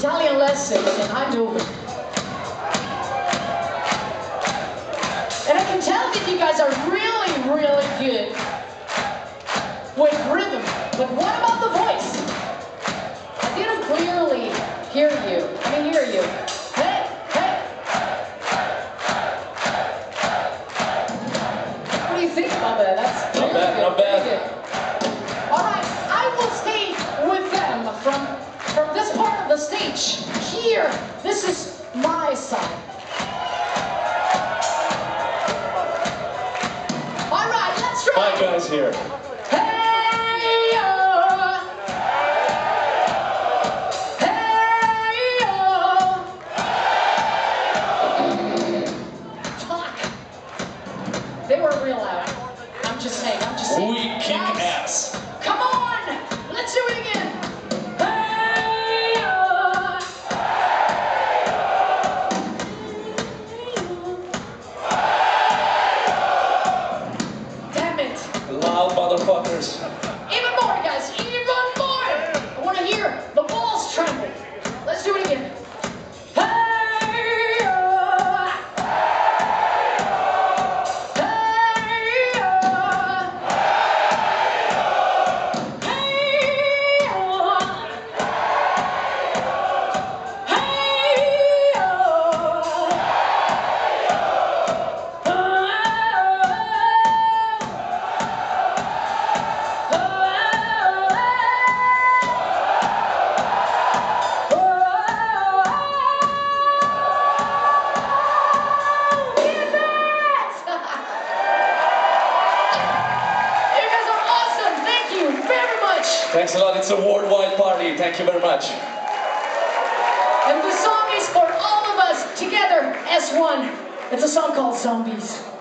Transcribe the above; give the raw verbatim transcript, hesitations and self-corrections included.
Italian lessons in Eindhoven. And I can tell that you guys are really, really good with rhythm. But what about the voice? I didn't clearly hear you. I can hear you. Hey, hey. What do you think about that? That's not really bad, good. not bad. Very good. All right, I will stay with them from, from this part of the stage. Here, this is my side. All right, let's try. My guys here. Hey, oh. Hey, oh. Fuck. They weren't real loud. I'm just saying, I'm just saying. We kick ass. Come on, let's do it again. Hey, oh. Damn it. Loud motherfuckers. Even more, guys, even more. I want to hear the balls tremble. Let's do it again. Hey, oh. Hey, oh. Hey, oh. Hey, oh. Thanks a lot. It's a worldwide party. Thank you very much. And the song is for all of us together as one. It's a song called Zombies.